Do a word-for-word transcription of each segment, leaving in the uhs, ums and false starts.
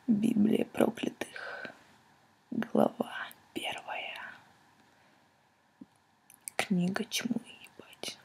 Библия проклятых, глава первая. Книга тьмы, ебать.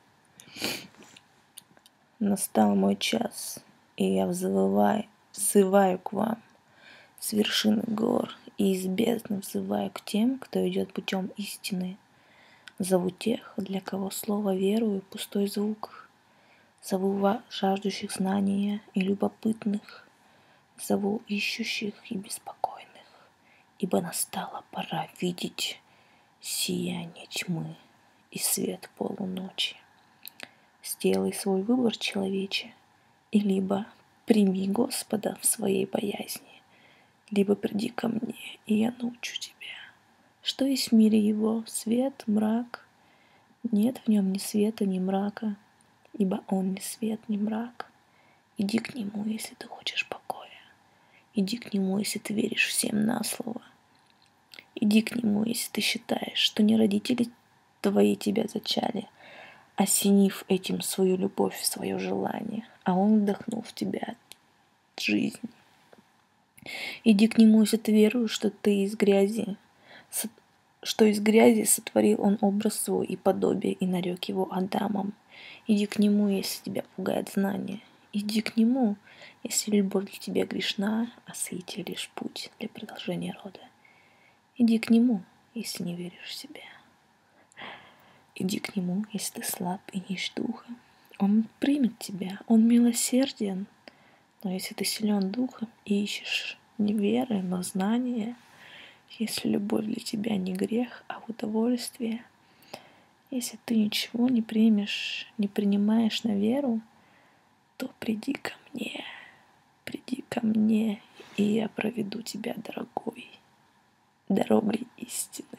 Настал мой час, и я взываю, взываю к вам с вершины гор и из бездны взываю к тем, кто идет путем истины. Зову тех, для кого слово верую пустой звук. Зову жаждущих знания и любопытных. Зову ищущих и беспокойных, ибо настала пора видеть сияние тьмы и свет полуночи. Сделай свой выбор, человече, и либо прими Господа в своей боязни, либо приди ко мне, и я научу тебя, что есть в мире его свет, мрак. Нет в нем ни света, ни мрака, ибо он ни свет, ни мрак. Иди к нему, если ты хочешь покоя. Иди к нему, если ты веришь всем на слово. Иди к нему, если ты считаешь, что не родители твои тебя зачали, осенив этим свою любовь, свое желание, а он вдохнул в тебя жизнь. Иди к нему, если ты веруешь, что ты из грязи, что из грязи сотворил он образ свой и подобие, и нарек его Адамом. Иди к нему, если тебя пугает знание. Иди к нему, если любовь для тебя грешна, а соитие лишь путь для продолжения рода. Иди к нему, если не веришь в себя. Иди к нему, если ты слаб и нищ духа. Он примет тебя, он милосерден. Но если ты силен духом и ищешь не веры, но знания, если любовь для тебя не грех, а удовольствие, если ты ничего не примешь, не принимаешь на веру, то приди ко мне, приди ко мне, и я проведу тебя, дорогой, дорогой истины.